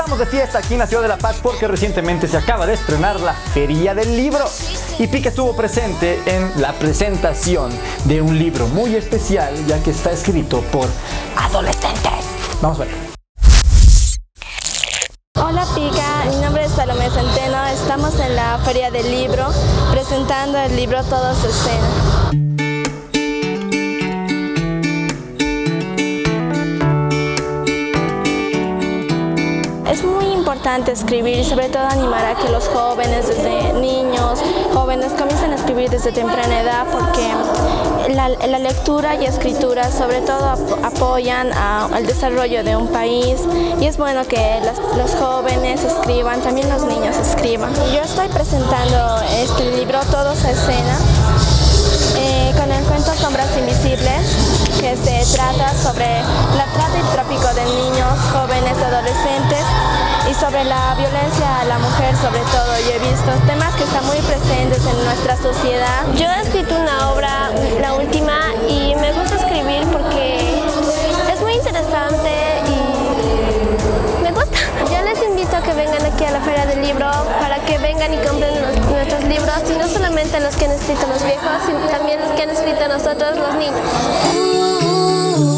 Estamos de fiesta aquí en la ciudad de La Paz porque recientemente se acaba de estrenar la Feria del Libro. Y Pique estuvo presente en la presentación de un libro muy especial, ya que está escrito por adolescentes. Vamos a ver. Hola Pica, mi nombre es Salomé Centeno, estamos en la Feria del Libro presentando el libro Todo se escena. Es muy importante escribir y sobre todo animar a que los jóvenes, desde niños, jóvenes, comiencen a escribir desde temprana edad porque la lectura y escritura sobre todo apoyan al desarrollo de un país y es bueno que los jóvenes escriban, también los niños escriban. Yo estoy presentando este libro Todo se escena con el cuento Sombras Invisibles, que se trata sobre la trata y tráfico de niños, jóvenes, adolescentes y sobre la violencia a la mujer sobre todo. Yo he visto temas que están muy presentes en nuestra sociedad. Yo he escrito una obra, la última, y me gusta escribir porque es muy interesante y me gusta. Yo les invito a que vengan aquí a la Feria del Libro para que vengan y compren nuestros libros, y no solamente los que han escrito los viejos, sino también los que han escrito nosotros, los niños.